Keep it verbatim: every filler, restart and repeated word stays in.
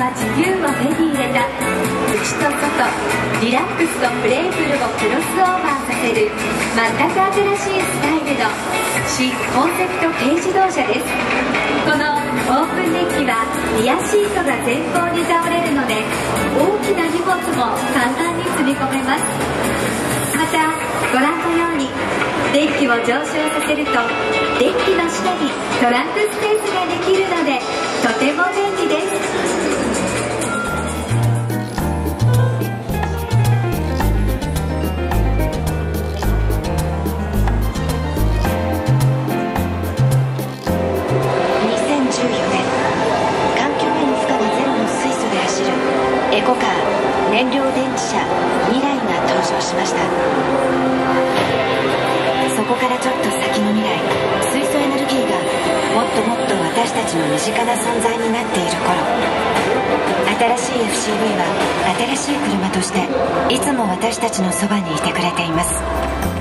は自由を手に入れた。内と外、リラックスとプレイフルをクロスオーバーさせる全く新しいスタイルの新コンセプト軽自動車です。このオープンデッキはリアシートが前方に倒れるので大きな荷物も簡単に積み込めます。またご覧のようにデッキを上昇させるとデッキの下にトランクスペースができるのでとても便利です。 エコカー燃料電池車にだいが登場しました。そこからちょっと先の未来、水素エネルギーがもっともっと私たちの身近な存在になっている頃、新しい エフシーブイ は新しい車としていつも私たちのそばにいてくれています。